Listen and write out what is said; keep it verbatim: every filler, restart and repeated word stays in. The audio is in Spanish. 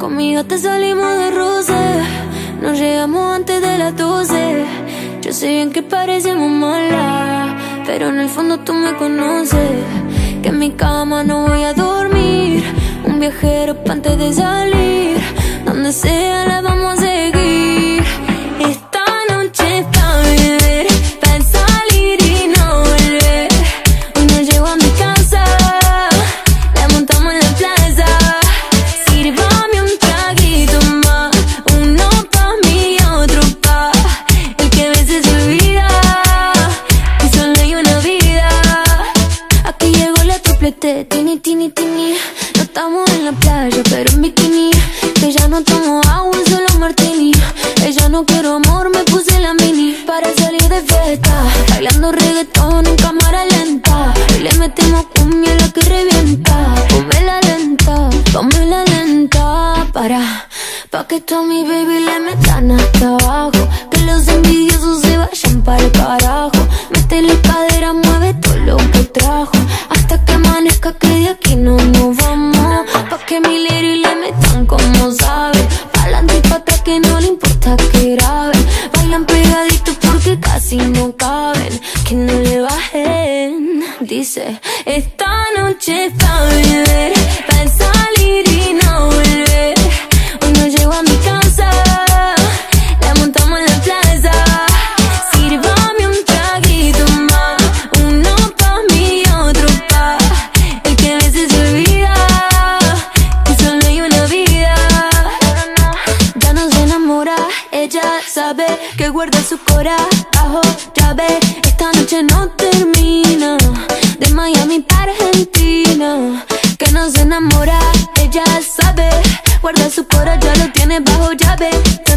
Conmigo te salimos de roce, nos llegamos antes de las doce. Yo sé bien que parecemos malas, pero en el fondo tú me conoces. Que en mi cama no voy a dormir, un viajero pa' antes de salir. Donde sea la vamos a seguir. Esta noche es pa' beber, pa' salir y no volver. Hoy no llego a mi casa, la montamos en la plaza. Sírvame un traguito más, uno pa' mí y otro pa' el que a veces se olvida, y solo hay una vida. Aquí llegó la triplete, tini, tini, tini. No estamos en la playa, pero en bikini. Que ya no tomo agua, solo martini. Ella no quiero amor, me puse la mini para salir de fiesta, bailando reggaetón en cámara lenta. Y le metemos cumbia a la que revienta. Pónmela lenta, pónmela lenta. Para, pa' que tú a mi baby le metan hasta abajo. Que los envidiosos se vayan para el carajo. Métele cadera, mueve todo lo que trajo. Hasta que amanezca que de aquí no nos vamos. Pa' que mi lady le metan como sabe. Pa'lante y pa' atrás que no le importa que graben. Bailan pegaditos porque casi no caben. Que no le bajen. Dice, esta noche es pa' beber, pa' salir y no volver. Hoy no llego a mi casa, la montamos en la plaza. Sírvame un traguito más, uno pa' mí y otro pa' el que a veces se olvida, y solo hay una vida. Ya no se enamora, ella sabe que guarda su corazón bajo llave. Esta noche no termina, de Miami para Argentina. Que no se enamora, ella sabe, guarda su corazón, ya lo tiene bajo llave.